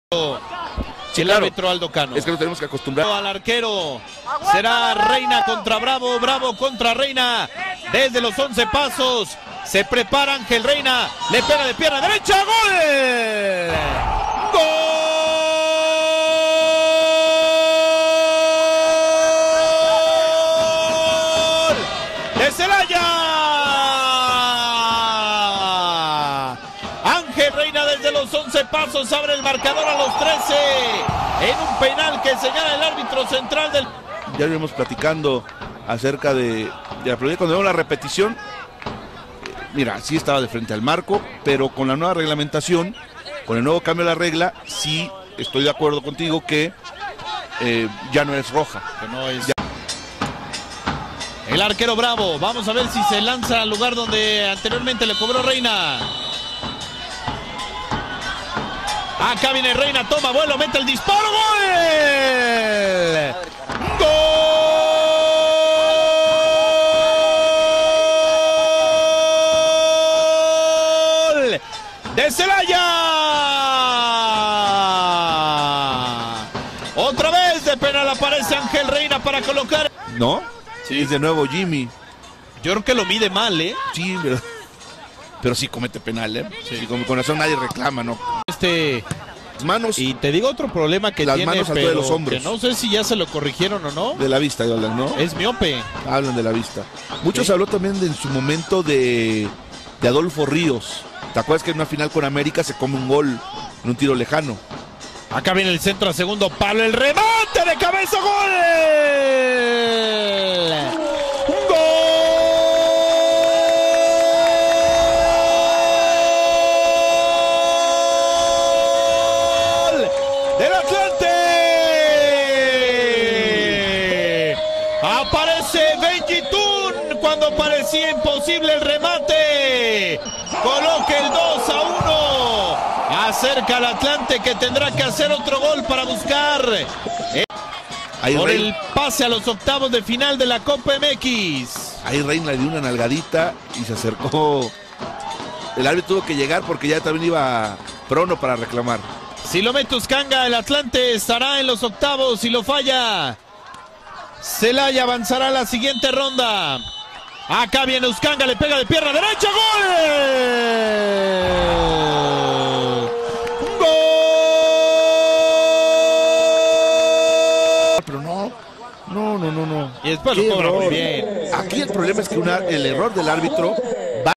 Sí, el árbitro Aldo Cano. Es que nos tenemos que acostumbrar. Al arquero será Reina contra Bravo, Bravo contra Reina. Desde los 11 pasos se prepara Ángel Reina, le pega de pierna derecha, ¡gol! ¡Gol! ¡De Celaya! Ángel Reina desde los 11 pasos abre el marcador a los 13 en un penal que señala el árbitro central del... Ya iremos platicando acerca de la probabilidad cuando vemos la repetición. Mira, sí estaba de frente al marco, pero con la nueva reglamentación, con el nuevo cambio de la regla, sí estoy de acuerdo contigo que ya no es roja. Que no es... Ya. El arquero Bravo, vamos a ver si se lanza al lugar donde anteriormente le cobró Reina. Acá viene Reina, toma vuelo, mete el disparo, ¡gol! ¡Gol! ¡De Celaya! Otra vez de penal aparece Ángel Reina para colocar... ¿No? Sí. Es de nuevo Jimmy. Yo creo que lo mide mal, ¿eh? Sí, pero sí comete penal, ¿eh? Sí, con razón nadie reclama, ¿no? Manos. Y te digo otro problema que las tiene, manos alto de los hombros. Que no sé si ya se lo corrigieron o no. De la vista, hablan, ¿no? Es miope. Hablan de la vista. Muchos habló también en su momento de Adolfo Ríos. ¿Te acuerdas que en una final con América se come un gol en un tiro lejano? Acá viene el centro a segundo palo, el remate de cabeza, ¡gol! ¡Del Atlante! Aparece Benji Tun cuando parecía imposible el remate. Coloca el 2-1. Acerca al Atlante que tendrá que hacer otro gol para buscar por el pase a los octavos de final de la Copa MX. Ahí Reina le dio una nalgadita y se acercó. El árbitro tuvo que llegar porque ya también iba Prono para reclamar. Si lo mete Uzcanga, el Atlante estará en los octavos. Si lo falla, Celaya avanzará a la siguiente ronda. Acá viene Uzcanga, le pega de pierna derecha, ¡gol! ¡Gol! Pero no. Y después lo cobra muy bien. Aquí el problema es que el error del árbitro